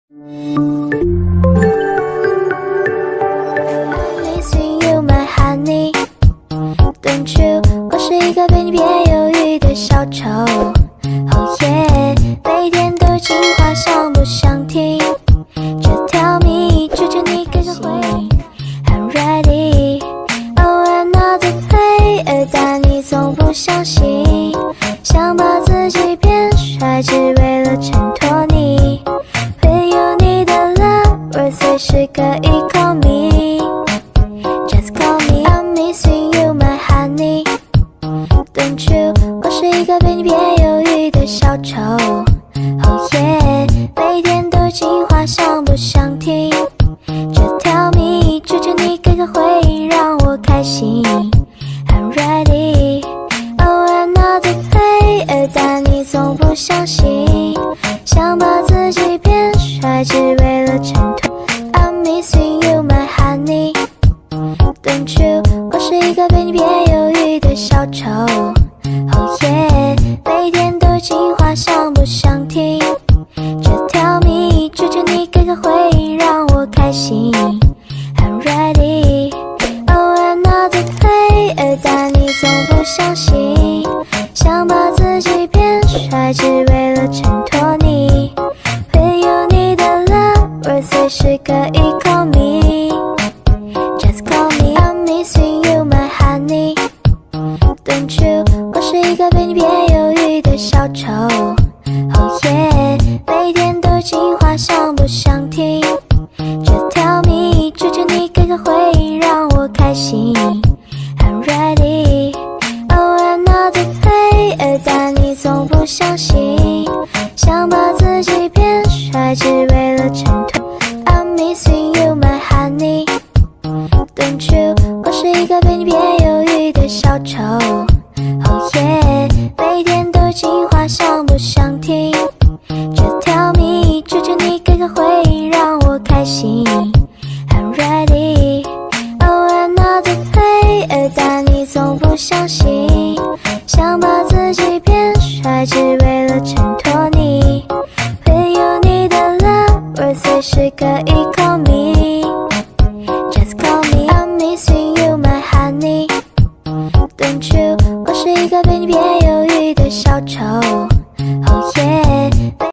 Missing you, my honey. Don't you？ 我是一个对你别犹豫的小丑。Oh yeah， 每天都计划想不想听？这条谜追着你跟个回应。I'm ready。Oh another play， 但你从不相信，想把自己变帅，只为了衬托你。会有你的 love， 我随时可以 call me。Just call me。I'm missing you, my honey. Don't you？ 我是一个对你别犹豫的小丑。Oh yeah， 每天都计划想不想听？这条谜追着你给个回应，让我开心。I'm ready。Oh another play， 但你从不相信，想把自己变帅，只为了衬托。I'm missing you, my honey. Don't you？ 我是一个对你别犹豫的小丑。Oh yeah， 每天都计划想不想听？这条谜追着你给个回应，让我开心。I'm ready。Oh another play， 但你从不相信，想把自己变帅，只为了衬托你。会有你的 love， 我随时可以 call me。Just call me。I'm missing you, my honey. Don't you？ 我是一个对你别犹豫的小丑。Oh yeah， 每天都计划想不想听？这条谜追着你给个回应，让我开心。I'm ready。Oh another play， 但你从不相信，想把自己变帅，只为了衬托。I'm missing you, my honey. Don't you？ 我是一个对你别犹豫的小丑。Oh yeah， 每天都计划想不想听？这条谜追着你给个回应，让我开心。I'm ready。Oh another play， 但你从不相信，想把自己变帅，只为了衬托你。会有你的 love， 我随时可以 call me。Just call me。I'm missing you, my honey. Don't you？ 我是一个对你别犹豫的小丑。